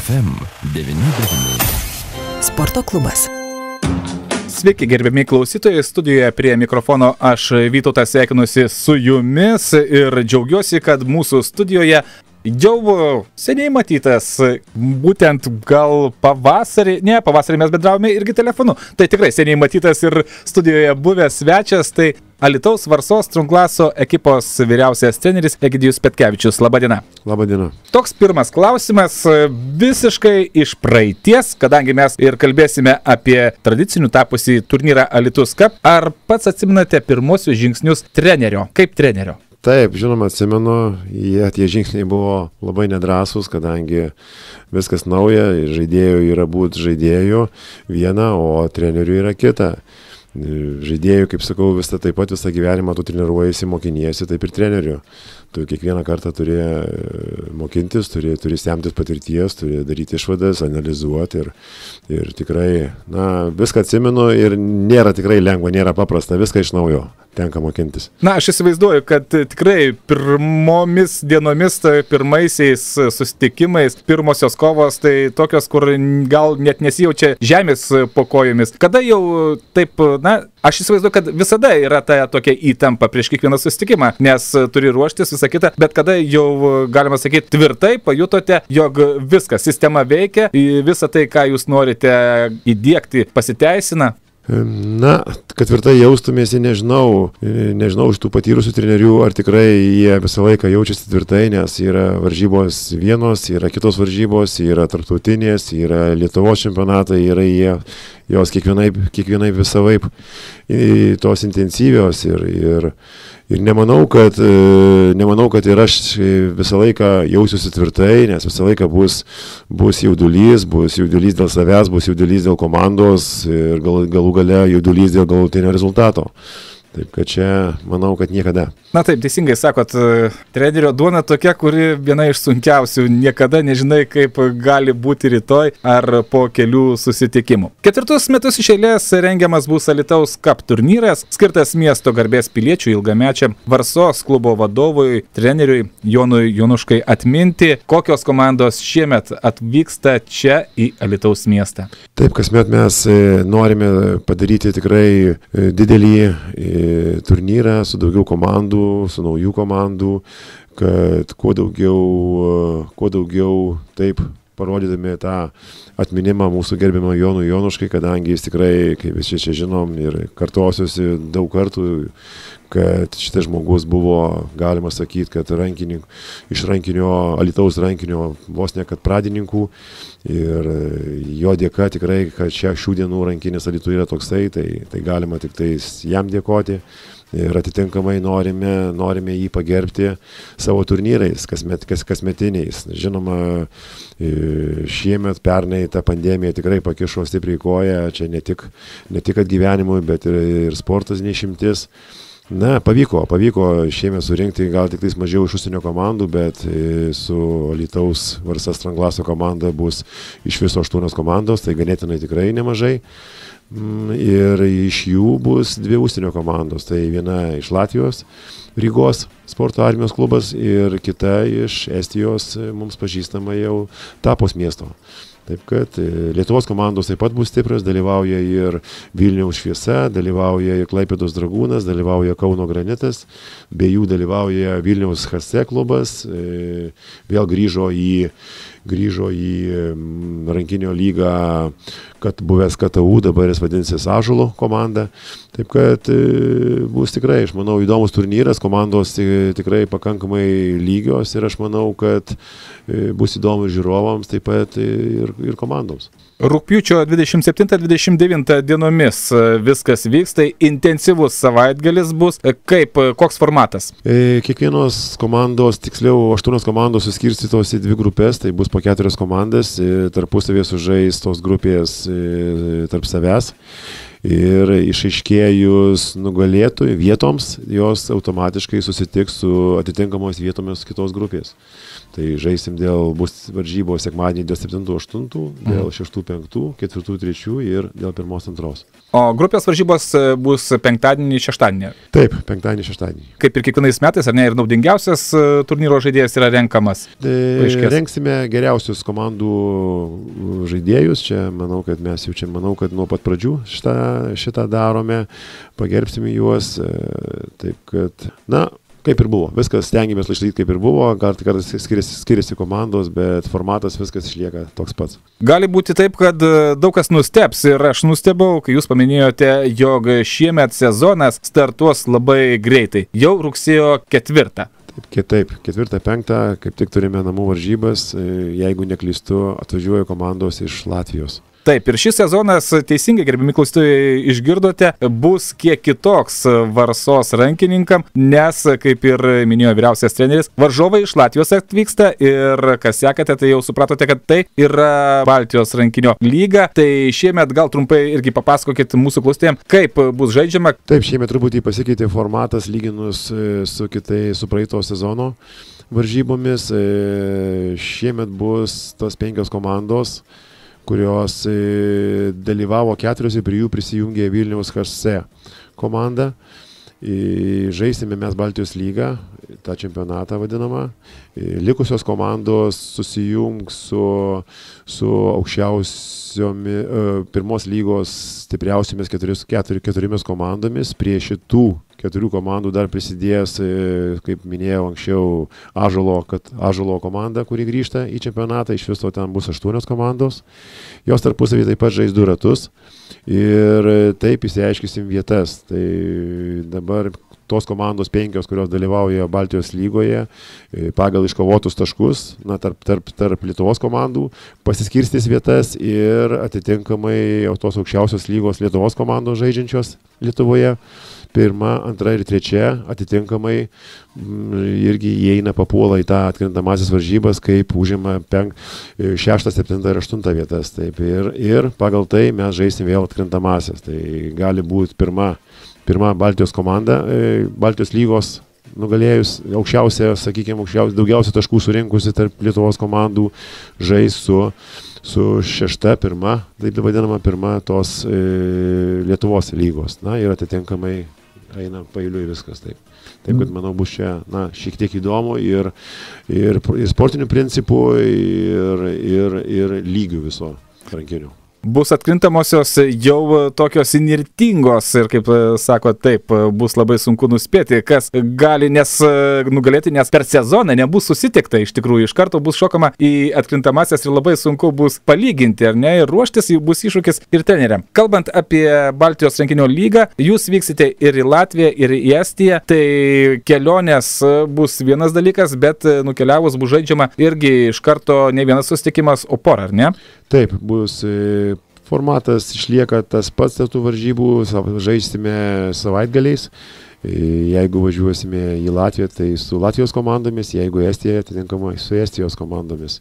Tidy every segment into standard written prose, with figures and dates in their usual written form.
FM99. Sporto klubas. Sveiki, gerbiami klausytojai, studijoje prie mikrofono aš Vytautas sveikinusi su jumis ir džiaugiuosi, kad mūsų studijoje jau seniai matytas, būtent gal pavasarį mes bendravome irgi telefonu, tai tikrai seniai matytas ir studijoje buvęs svečias, tai Alytaus Varsos Strunglaso ekipos vyriausias treneris Egidijus Petkevičius. Labadiena. Labadiena. Toks pirmas klausimas visiškai iš praeities, kadangi mes ir kalbėsime apie tradicinių tapusį turnyrą Alytus Cup. Ar pats atsimenate pirmosius žingsnius trenerio, kaip trenerio? Taip, žinoma, atsimenu, tie žingsniai buvo labai nedrąsūs, kadangi viskas nauja, žaidėjų yra būti žaidėjų viena, o trenerių yra kita. Žaidėjų, kaip sakau, visą gyvenimą tu treniruojasi, mokiniesi, taip ir trenerių. Tu kiekvieną kartą turi mokintis, turi semtis patirties, turi daryti išvadas, analizuoti ir tikrai, viską atsimenu ir nėra tikrai lengva, nėra paprasta, viską iš naujo tenka mokintis. Aš įsivaizduoju, kad tikrai pirmomis dienomis, pirmaisiais susitikimais, pirmosios kovos, tai tokios, kur gal net nesijaučia žemės po kojomis. Kada jau taip, aš įsivaizduoju, kad visada yra ta tokia įtampa prieš kiekvieną susitikimą, nes turi ruoštis visą kitą, bet kada jau, galima sakyti, tvirtai pajutote, jog viskas, sistema veikia, visą tai, ką jūs norite įdiegti, pasiteisina? Kad tvirtai jaustumėsi, nežinau iš tų patyrusių trenerių, ar tikrai jie visą laiką jaučiasi tvirtai, nes yra varžybos vienos, yra kitos varžybos, yra tarptautinės, yra Lietuvos čempionatai, yra jos kiekvienai visavaip tos intensyvios ir nemanau, kad ir aš visą laiką jausiuosi tvirtai, nes visą laiką bus jaudulys dėl savęs, bus jaudulys dėl komandos ir galų gale jaudulys dėl galutinio rezultato. Taip, kad čia manau, kad niekada. Taip, teisingai sakot, trenerio duona tokia, kuri viena iš sunkiausių, niekada nežinai, kaip gali būti rytoj ar po kelių susitikimų. 4 metus iš eilės rengiamas bus Alytaus Cup turnyras, skirtas miesto garbės piliečių ilgamečiam Varsos klubo vadovui, treneriui Jonui Jonuškai atminti. Kokios komandos šiemet atvyksta čia į Alytaus miestą? Taip, kasmet mes norime padaryti tikrai didelį turnyrą su daugiau komandų, su naujų komandų, kad kuo daugiau taip parodydami tą atminimą mūsų gerbiamą Jonui Jonuškai, kadangi jis tikrai, kaip visi čia žinom ir kartuosiuosi daug kartų, kad šitas žmogus buvo, galima sakyti, kad iš Alytaus rankinio vos ne kad pradininkų ir jo dėka tikrai, kad šių dienų rankinis Alytuje yra toksai, tai galima tik tais jam dėkoti. Ir atitinkamai norime jį pagerbti savo turnyrais, kasmetiniais. Žinoma, šiemet pernai ta pandemija tikrai pakišo stipriai koją, čia ne tik kad gyvenimui, bet ir sportas neišimtis. Pavyko šiemet surinkti gal tik tais mažiau iš užsienio komandų, bet su Alytaus Varsos Strunglaso komanda bus iš viso 8 komandos, tai ganėtinai tikrai nemažai. Ir iš jų bus 2 užsienio komandos, tai viena iš Latvijos, Rygos sporto armijos klubas ir kita iš Estijos mums pažįstama jau Tapos miesto. Taip kad Lietuvos komandos taip pat bus stiprios, dalyvauja ir Vilniaus Šviesa, dalyvauja ir Klaipėdos Dragūnas, dalyvauja Kauno Granitas, be jų dalyvauja Vilniaus HC klubas, vėl grįžo į rankinio lygą, kad buvęs KTU, dabar jis vadinsis Ąžuolo komanda. Taip kad bus tikrai, aš manau, įdomus turnyras, komandos tikrai pakankamai lygios ir aš manau, kad bus įdomus žiūrovams, taip pat ir komandoms. Rugpjūčio 27-29 dienomis viskas vyks, tai intensyvus savaitgalis bus. Koks formatas? Kiekvienos komandos, tiksliau 8 komandos suskirstytos į 2 grupės, tai bus po 4 komandas, tarpusavėje sužais tos grupės tarp savęs. ir išaiškėjus nugalėtojų vietoms, jos automatiškai susitiks su atitinkamos vietomis kitos grupės. Tai žaisim bus varžybos sekmadienį dėl 7-8, dėl 6-5, 4-3 ir dėl 1-2. O grupės varžybos bus penktadienį, šeštadienį. Taip, penktadienį, šeštadienį. Kaip ir kiekvienais metais, ar ne, ir naudingiausias turnyro žaidėjas yra renkamas? Renksime geriausius komandų žaidėjus. Čia manau, kad mes jau kad nuo pat pradžių šitą darome, pagerbsime juos. Taip kad, kaip ir buvo. Viskas stengiamės išlaikyti kaip ir buvo, kartais skiriasi komandos, bet formatas viskas išlieka toks pats. Gali būti taip, kad daug kas nusteps ir aš nustebau, kai jūs paminėjote, jog šiemet sezonas startuos labai greitai. Jau rugsėjo 4. Taip, 4-5, kaip tik turime namų varžybas, jeigu neklystu, atvažiuoja komandos iš Latvijos. Taip, ir šis sezonas, teisingai, gerbimi klausytojai, išgirdote, bus kiek kitoks Varsos rankininkam, nes, kaip ir minėjo vyriausias treneris, varžovai iš Latvijos atvyksta ir, kas sekate, tai jau supratote, kad tai yra Baltijos rankinio lyga. Tai šiemet gal trumpai irgi papasakokit mūsų klausytojams, kaip bus žaidžiama. Taip, šiemet truputį pasikeitė formatas lyginus su praeito sezono varžybomis. Šiemet bus tos 5 komandos, kurios dalyvavo 4 ir prie jų prisijungė Vilniaus HC komanda. Žaisime mes Baltijos lygą, tą čempionatą vadinamą. Likusios komandos susijungs su aukščiausiomis pirmos lygos stipriausiomis 4 komandomis. Prie šitų 4 komandų dar prisidės, kaip minėjau anksčiau, Ąžuolo komanda, kuri grįžta į čempionatą. Iš viso ten bus 8 komandos. Jos tarpusavį taip pat žais 2 ratus. Ir taip išsiaiškysim vietas. Tai dabar tos komandos 5, kurios dalyvauja Baltijos lygoje, pagal iškovotus taškus, tarp Lietuvos komandų, pasiskirstys vietas ir atitinkamai tos aukščiausios lygos Lietuvos komandos žaidžiančios Lietuvoje, 1, 2 ir 3 atitinkamai irgi įeina, papuola į tą atkrintamasis varžybas, kaip užima 6, 7 ir 8 vietas. Taip, ir pagal tai mes žaisim vėl atkrintamasis. Tai gali būti pirma Baltijos komanda, Baltijos lygos nugalėjus, daugiausia taškų surinkusi tarp Lietuvos komandų, žais su 6, 1, taip vadinama 1 tos Lietuvos lygos. Ir atitinkamai eina pailiui viskas taip. Taip, kad manau bus čia, šiek tiek įdomu ir sportinių principų, ir lygių viso rankinių. Bus atkrintamosios jau tokios inirtingos ir, kaip sako, taip, bus labai sunku nuspėti, kas gali nugalėti, nes per sezoną nebus susitikta, iš tikrųjų, iš karto bus šokama į atkrintamasias ir labai sunku bus palyginti, ar ne, ir ruoštis, bus iššūkis ir treneriam. Kalbant apie Baltijos rankinio lygą, jūs vyksite ir į Latviją, ir į Estiją, tai kelionės bus vienas dalykas, bet nukeliavus bus žaidžiama irgi iš karto ne vienas susitikimas, o pora, ar ne? Taip, bus formatas išlieka tas pats tų varžybų, žaisime savaitgaliais. Jeigu važiuosime į Latviją, tai su Latvijos komandomis, jeigu Estiją, atitinkamai su Estijos komandomis.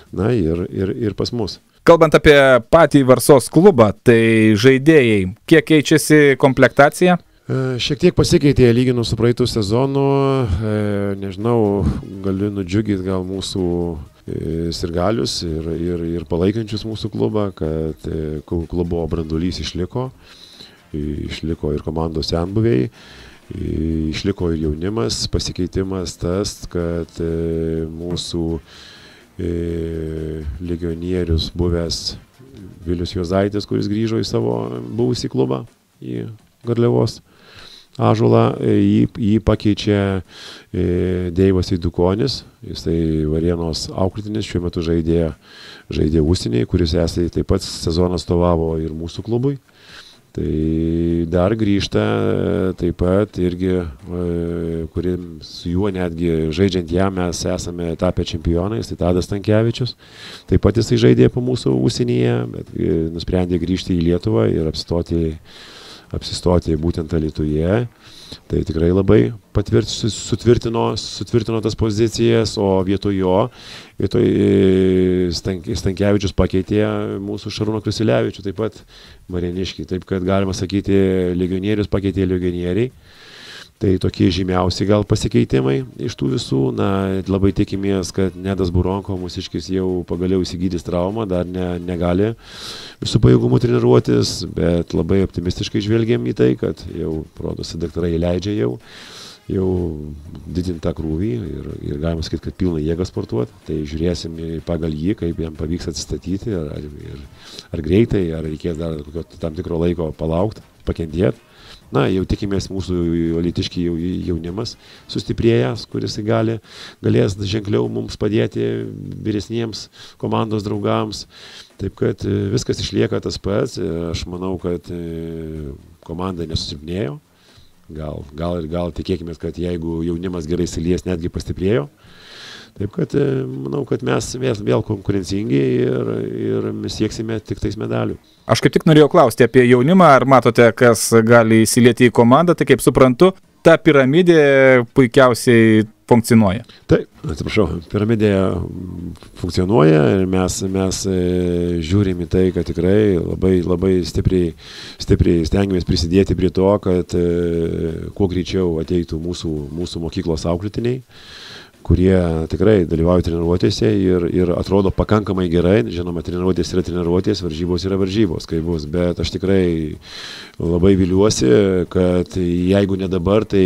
Ir pas mus. Kalbant apie patį Varsos klubą, tai žaidėjai, kiek keičiasi komplektacija? Šiek tiek pasikeitė lyginus su praeitų sezonu. Nežinau, galiu nudžiugyti gal mūsų sirgalius ir palaikančius mūsų klubą, kad klubo branduolys išliko ir komandos senbuviai, išliko ir jaunimas. Pasikeitimas tas, kad mūsų legionierius buvęs Vilius Juozaitis, kuris grįžo į savo buvusį klubą, į Garliavos Ąžuolą, jį pakeičia Deivas Eidukonis, jisai Varėnos auklėtinis, šiuo metu žaidė užsienyje, kuris taip pat sezoną atstovavo ir mūsų klubui. Tai dar grįžta taip pat irgi, kuri su juo netgi žaidžiant jam mes esame tapę čempionais, tai Tadas Stankevičius. Taip pat jisai žaidė po mūsų užsienyje, bet nusprendė grįžti į Lietuvą ir apstoti apsistoti būtent Alytuje. Tai tikrai labai sutvirtino tas pozicijas, o vietoj Stankevičius pakeitė mūsų Šarūną Krasilevičių, taip pat Marieniškį. Taip kad galima sakyti, legionierius pakeitė legionieriai. Tai tokie žymiausi gal pasikeitimai iš tų visų. Na, labai tikimės, kad Nedas Buronko, mūsiškis, jau pagaliau įsigydys traumą, dar negali visų pajėgumų treniruotis, bet labai optimistiškai žvelgiam į tai, kad jau, rodosi, daktarai leidžia jau didinti tą krūvį ir galima sakyti, kad pilną jėgą sportuoti. Tai žiūrėsim pagal jį, kaip jam pavyks atsistatyti, ar greitai, ar reikės dar kokio tam tikro laiko palaukti, pakentėti. Na, jau tikimės mūsų alytiški jaunimas sustiprėjęs, kuris galės ženkliau mums padėti vyresniems komandos draugams. Taip kad viskas išlieka tas pats. Aš manau, kad komanda nesusilpnėjo. Gal tikėkime, kad jeigu jaunimas gerai įsilies, netgi pastiprėjo. Taip kad manau, kad mes vėl konkurencingi ir mes sieksime tik tais medalių. Aš kaip tik norėjau klausti apie jaunimą, ar matote, kas gali įsilieti į komandą, tai kaip suprantu, ta piramidė puikiausiai funkcionuoja. Taip, atsiprašau, piramidė funkcionuoja ir mes žiūrim į tai, kad tikrai labai stipriai stengiamės prisidėti prie to, kad kuo greičiau ateitų mūsų mokyklos auklėtiniai, kurie tikrai dalyvauja treniruotėse ir atrodo pakankamai gerai. Žinoma, treniruotės yra treniruotės, varžybos yra varžybos, kaip bus, bet aš tikrai labai viliuosi, kad jeigu ne dabar, tai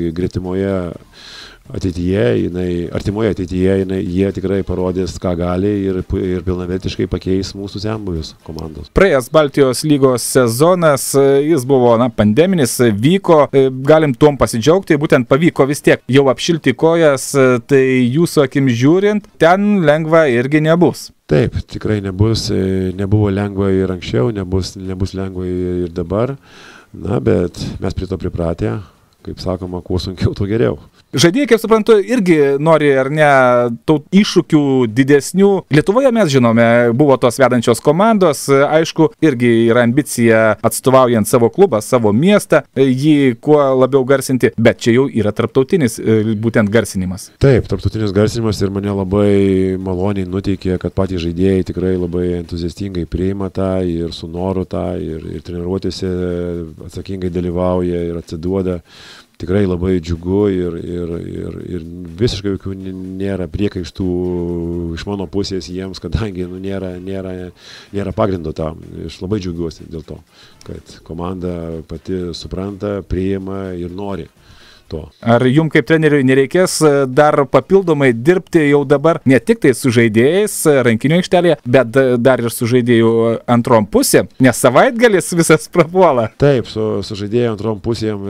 artimoje ateityje jie tikrai parodys, ką gali ir pilnavertiškai pakeis mūsų senbuvius komandos. Praėjęs Baltijos lygos sezonas, jis buvo pandeminis, vyko, galim tuom pasidžiaugti, būtent pavyko vis tiek jau apšilti kojas, tai jūsų akim žiūrint, ten lengva irgi nebus. Taip, tikrai nebuvo lengva ir anksčiau, nebus lengva ir dabar, bet mes prie to pripratę, kaip sakoma, kuo sunkiau, tuo geriau. Žaidėjai, kaip suprantu, irgi nori ar ne tų iššūkių didesnių. Lietuvoje mes žinome, buvo tos vedančios komandos, aišku, irgi yra ambicija atstovaujant savo klubą, savo miestą, jį kuo labiau garsinti, bet čia jau yra tarptautinis būtent garsinimas. Taip, tarptautinis garsinimas ir mane labai maloniai nuteikė, kad patys žaidėjai tikrai labai entuziastingai priima tą ir su noru tą ir treniruotėse atsakingai dalyvauja ir atsiduoda. Tikrai labai džiugu ir visiškai jokių nėra priekaištų iš mano pusės jiems, kadangi nėra pagrindo tam. Aš labai džiaugiuosi dėl to, kad komanda pati supranta, priima ir nori to. Ar jums kaip treneriui nereikės dar papildomai dirbti jau dabar ne tik tai su žaidėjais rankinio aikštelėje, bet dar ir su žaidėjų antrom pusėm, nes savaitgalis visas prapuola? Taip, su žaidėjų antrom pusėm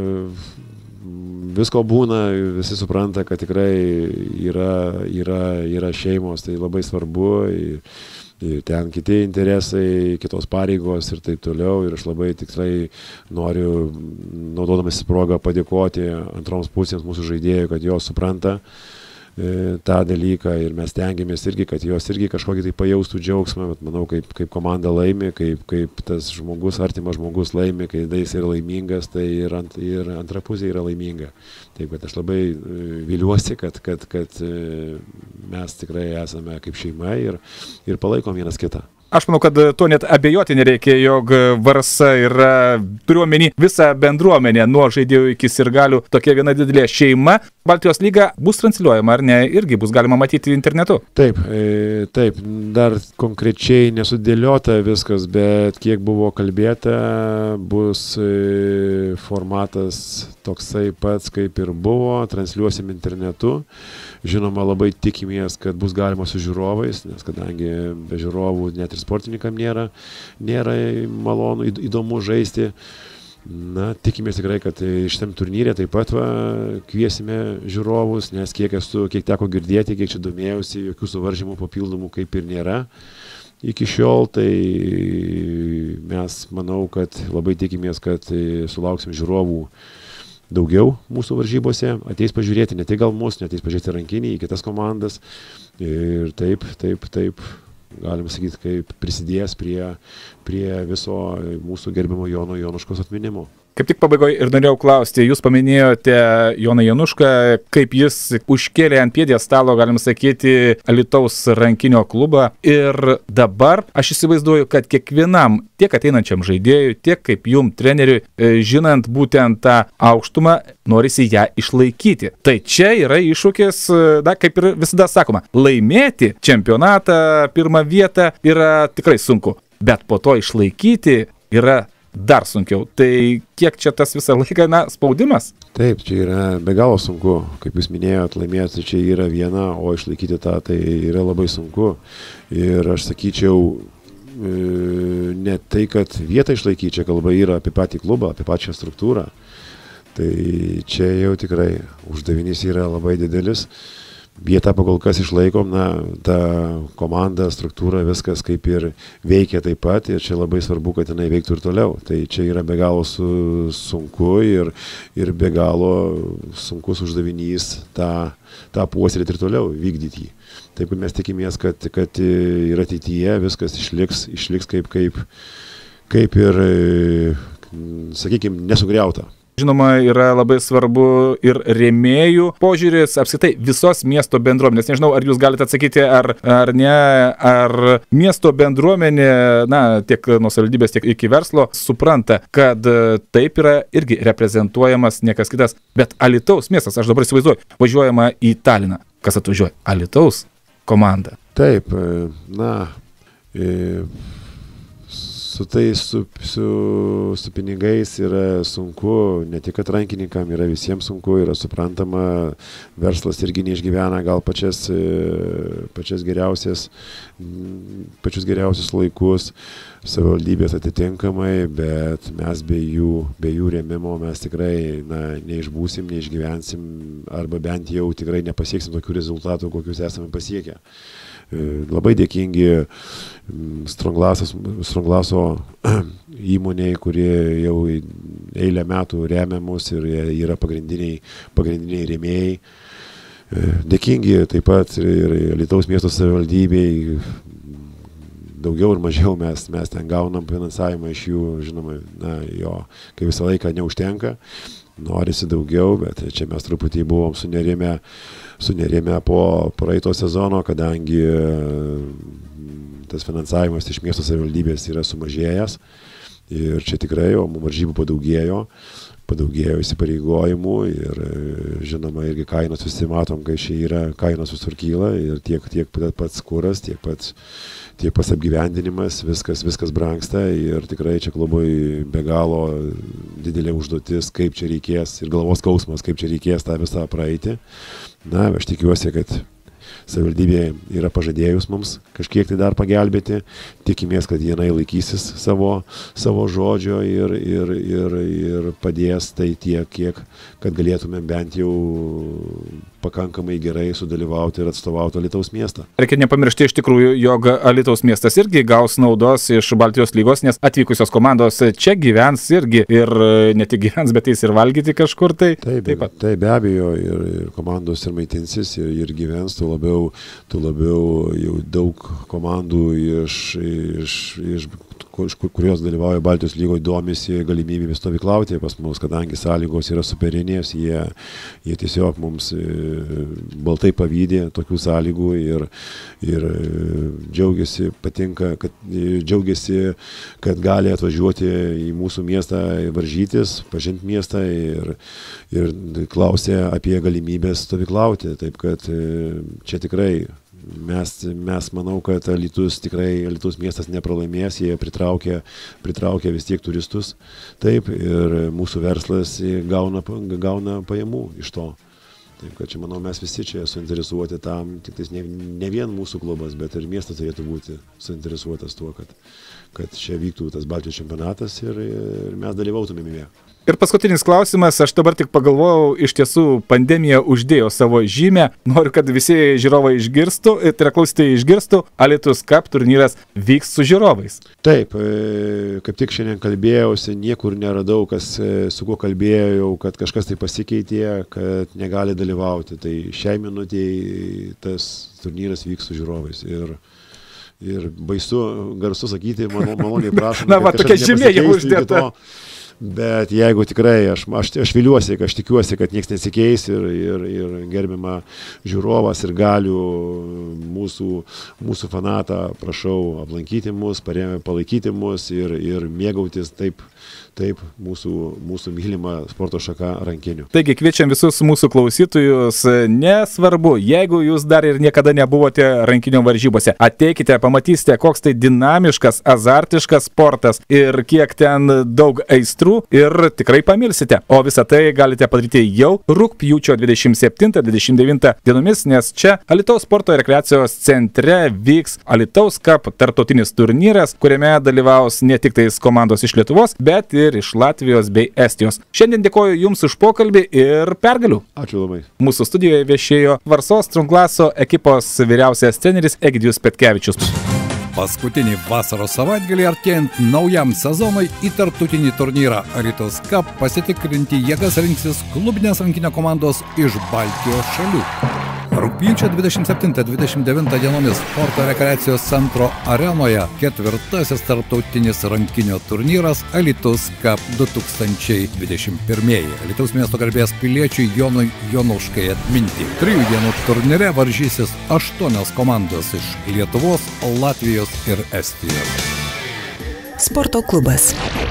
visko būna, visi supranta, kad tikrai yra šeimos, tai labai svarbu. Ten kiti interesai, kitos pareigos ir taip toliau. Ir aš labai tikrai noriu, naudodamas progą, padėkoti antroms pusėms mūsų žaidėjų, kad jos supranta tą dalyką ir mes tengiamės irgi, kad jos irgi kažkokį tai pajaustų džiaugsmą, bet manau, kaip komanda laimi, kaip tas žmogus, artimas žmogus laimi, kai jis yra laimingas, tai ir antra pusė yra laiminga. Taip, kad aš labai viliuosi, kad mes tikrai esame kaip šeima ir palaikom vienas kitą. Aš manau, kad to net abejoti nereikia, jog Varsa yra, turiu omeny, visą bendruomenę, nuo žaidėjų iki sirgalių, tokia viena didelė šeima. Baltijos lyga bus transliuojama, ar ne, irgi bus galima matyti internetu? Taip, dar konkrečiai nesudėliota viskas, bet kiek buvo kalbėta, bus formatas toksai pats, kaip ir buvo, transliuosim internetu. Žinoma, labai tikimės, kad bus galima su žiūrovais, nes kadangi be žiūrovų net ir sportininkam nėra malonu, įdomu žaisti. Na, tikimės tikrai, kad šitam turnyrė taip pat kviesime žiūrovus, nes kiek teko girdėti, kiek čia domėjausi, jokių suvaržymų papildomų kaip ir nėra. Iki šiol, tai mes manau, kad labai tikimės, kad sulauksim žiūrovų daugiau mūsų varžybose, ateis pažiūrėti ne tik gal mus, ateis pažiūrėti rankinį į kitas komandas ir taip galim sakyti, kaip prisidės prie viso mūsų gerbimo Jono Jonuškos atminimo. Kaip tik pabaigoje ir norėjau klausti, jūs paminėjote Joną Janušką, kaip jis užkėlė ant pjedestalo, galim sakyti, Alytaus rankinio klubą ir dabar aš įsivaizduoju, kad kiekvienam, tiek ateinančiam žaidėjui, tiek kaip jum treneriui, žinant būtent tą aukštumą, norisi ją išlaikyti. Tai čia yra iššūkis, kaip ir visada sakoma, laimėti čempionatą, pirmą vietą yra tikrai sunku, bet po to išlaikyti yra dar sunkiau. Tai kiek čia tas visą laiką, spaudimas? Taip, čia yra be galo sunku. Kaip jūs minėjot, laimėti čia yra viena, o išlaikyti tą tai yra labai sunku. Ir aš sakyčiau, ne tai, kad vietą išlaikyti, čia kalba yra apie patį klubą, apie pačią struktūrą. Tai čia jau tikrai uždavinys yra labai didelis. Vietą pakol kas išlaikom, ta komanda, struktūra, viskas kaip ir veikia taip pat ir čia labai svarbu, kad jinai veiktų ir toliau. Tai čia yra be galo sunku ir be galo sunkus uždavinys tą puoselėti ir toliau vykdyti jį. Taip, kad mes tikimės, kad ir ateityje viskas išliks kaip ir, sakykime, nesugriauta. Žinoma, yra labai svarbu ir rėmėjų požiūris, apskritai visos miesto bendruomenės. Nežinau, ar jūs galite atsakyti, ar ne, ar miesto bendruomenė, tiek nuo savivaldybės, tiek iki verslo, supranta, kad taip yra irgi reprezentuojamas niekas kitas. Bet Alytaus miestas, aš dabar įsivaizduoju, važiuojama į Taliną. Kas atvažiuoja? Alytaus komanda. Taip, su pinigais yra sunku, ne tik kad rankininkam, yra visiems sunku, yra suprantama, verslas irgi neišgyvena gal pačius geriausius laikus, savivaldybės atitinkamai, bet mes be jų rėmimo mes tikrai neišbūsim, neišgyvensim, arba bent jau tikrai nepasieksim tokių rezultatų, kokius esame pasiekę. Labai dėkingi Strongglaso įmoniai, kurie jau eilę metų remia mus ir yra pagrindiniai rėmėjai. Dėkingi taip pat ir Alytaus miesto savivaldybei, daugiau ir mažiau mes ten gaunam finansavimą iš jų, žinoma, jo, kai visą laiką neužtenka. Norisi daugiau, bet čia mes truputį buvom sunerimę po praeito sezono, kadangi tas finansavimas iš miesto savivaldybės yra sumažėjęs ir čia tikrai mums varžybų padaugėjo įsipareigojimų ir žinoma irgi kainos visi matom, kai čia yra kainos visur kyla ir tiek pats kuras, tiek pats apgyvendinimas, viskas brangsta ir tikrai čia klubui be galo didelė užduotis, kaip čia reikės ir galvos skausmas, kaip čia reikės tą visą praeiti. Aš tikiuosi, kad savivaldybė yra pažadėjus mums kažkiek tai dar pagelbėti, tikimės, kad jinai laikysis savo žodžio ir padės tai tiek, kiek, kad galėtume bent jau pakankamai gerai sudalyvauti ir atstovauti Alytaus miestą. Reikia nepamiršti iš tikrųjų, jog Alytaus miestas irgi gaus naudos iš Baltijos lygos, nes atvykusios komandos čia gyvens irgi ir ne tik gyvens, bet eis ir valgyti kažkur tai. Taip pat. Tai be abejo ir komandos ir maitinsis ir gyvens, tuo labiau jau daug komandų kurios dalyvauja Baltijos lygoje, domisi galimybėmis stovyklauti pas mus, kadangi sąlygos yra superinės, jie tiesiog mums baltai pavydė tokių sąlygų ir džiaugiasi, kad gali atvažiuoti į mūsų miestą varžytis, pažinti miestą ir klausė apie galimybės stovyklauti. Taip kad čia tikrai mes manau, kad Alytus miestas nepralaimės, jie pritraukia vis tiek turistus, taip, ir mūsų verslas gauna pajamų iš to. Taip, kad čia, manau, mes visi čia suinteresuoti tam, tik ne vien mūsų klubas, bet ir miestas turėtų būti suinteresuotas tuo, kad čia vyktų tas Baltijos čempionatas ir mes dalyvautumėme jame. Ir paskutinis klausimas, aš dabar tik pagalvojau, iš tiesų pandemija uždėjo savo žymę, noriu, kad visi žiūrovai išgirstų, tai yra klausytojai išgirstų, Alytus Cup turnyras vyks su žiūrovais. Taip, kaip tik šiandien kalbėjausi, niekur neradau, su kuo kalbėjau, kad kažkas tai pasikeitė, kad negali dalyvauti. Tai šiai minutėje tas turnyras vyks su žiūrovais. ir baisu, garsu sakyti, maloniai prašom. Na, va, tokia žymė jau uždėta. Bet jeigu tikrai, aš viliuosi, aš tikiuosi, kad niekas nesikeis ir gerbima žiūrovas ir galiu mūsų fanatą, prašau aplankyti mus, palaikyti mus ir mėgautis taip mūsų mylimą sporto šaką rankiniu. Taigi kviečiam visus mūsų klausytojus, nesvarbu, jeigu jūs dar ir niekada nebuvote rankinio varžybose, ateikite, pamatysite, koks tai dinamiškas, azartiškas sportas ir kiek ten daug aistrų ir tikrai pamilsite. O visą tai galite padaryti jau rugpjūčio 27-29 dienomis, nes čia Alytaus sporto ir rekreacijos centre vyks Alytaus Cup tarptautinis turnyras, kuriame dalyvaus ne tik tais komandos iš Lietuvos, bet ir iš Latvijos bei Estijos. Šiandien dėkoju Jums už pokalbį ir pergalių. Ačiū labai. Mūsų studijoje viešėjo Varsos Trunglaso ekipos vyriausias treneris Egidijus Petkevičius. Paskutinį vasaros savaitgalį artėjant naujam sezonui į tarptautinį turnyrą Alytaus Cup pasitikrinti jėgas rinksis klubinės rankinio komandos iš Baltijos šalių. Rugpjūčio 27-29 dienomis sporto rekreacijos centro arenoje ketvirtasis tarptautinis rankinio turnyras Alytaus Cup 2021. Alytaus miesto garbės piliečiui Jonui Jonuškai atminti. 3 dienų turnyre varžysis 8 komandos iš Lietuvos, Latvijos ir Estijos. Sporto klubas.